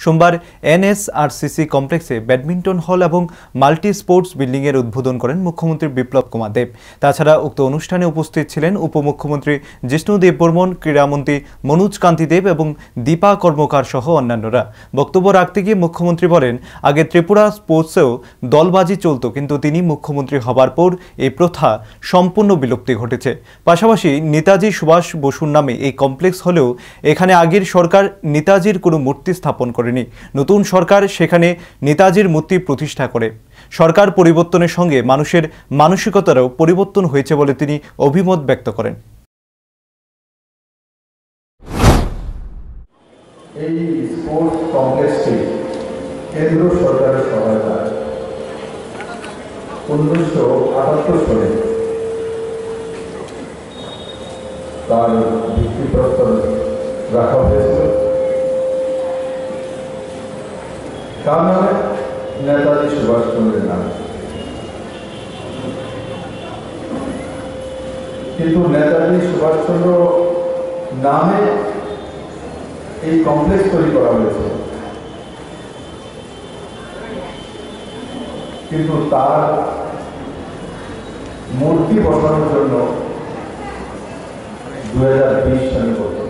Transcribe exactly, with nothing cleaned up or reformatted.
সোমবার এনএসআরসিসি কমপ্লেক্সে ব্যাডমিন্টন হল এবং মাল্টি স্পোর্টস বিল্ডিং এর উদ্বোধন করেন মুখ্যমন্ত্রী বিপ্লব কুমার দেব। তাছাড়া উক্ত অনুষ্ঠানে উপস্থিত ছিলেন উপমুখ্যমন্ত্রী জিষ্ণু দেববর্মন, ক্রীড়ামন্ত্রী মনোজ কান্তি দেব এবং দীপা কর্মকার সহ অন্যান্যরা। বক্তব্য রাখতে গিয়ে মুখ্যমন্ত্রী বলেন, আগে ত্রিপুরা স্পোর্টসেও দলবাজি চলত, কিন্তু তিনি মুখ্যমন্ত্রী হবার পর এই প্রথা সম্পূর্ণ বিলুপ্তি ঘটেছে। পাশাপাশি নেতাজি সুভাষ বসুর নামে এই কমপ্লেক্স হলেও এখানে আগের সরকার নেতাজির কোনো মূর্তি স্থাপন করেনি। নতুন সরকার সেখানে নেতাজির মূর্তি প্রতিষ্ঠা করে। সরকার পরিবর্তনের সঙ্গে মানুষের মানসিকতারও পরিবর্তন হয়েছে বলে তিনি অভিমত ব্যক্ত করেন। এই স্পোর্টস কমপ্লেক্সটি কেন্দ্র সরকারের সহায়তায় উনিশশো আটাত্তর সালে তার ভিত্তিপ্রস্তর রাখা হয়েছিল। তার নামে নেতাজি সুভাষচন্দ্রের নাম। কিন্তু নেতাজি সুভাষচন্দ্র নামে এই কমপ্লেক্স তৈরি করা হয়েছে, কিন্তু তার মূর্তি বসানোর জন্য দু হাজার বিশ সালে